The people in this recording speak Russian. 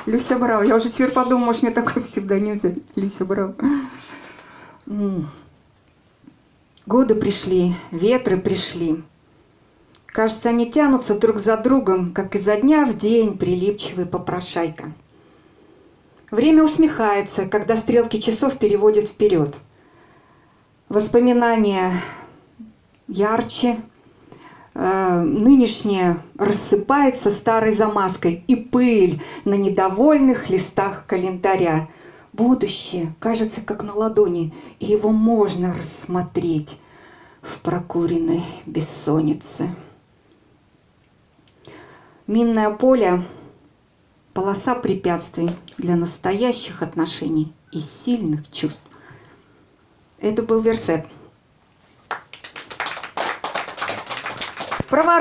Люся Брау. Я уже теперь подумала, может, мне такой псевдоним взять. Люся Брау. Годы пришли, ветры пришли. Кажется, они тянутся друг за другом, как изо дня в день прилипчивый попрошайка. Время усмехается, когда стрелки часов переводят вперед. Воспоминания ярче, нынешнее рассыпается старой замазкой, и пыль на недовольных листах календаря. Будущее кажется как на ладони, и его можно рассмотреть в прокуренной бессоннице. Минное поле – полоса препятствий для настоящих отношений и сильных чувств. Это был версет.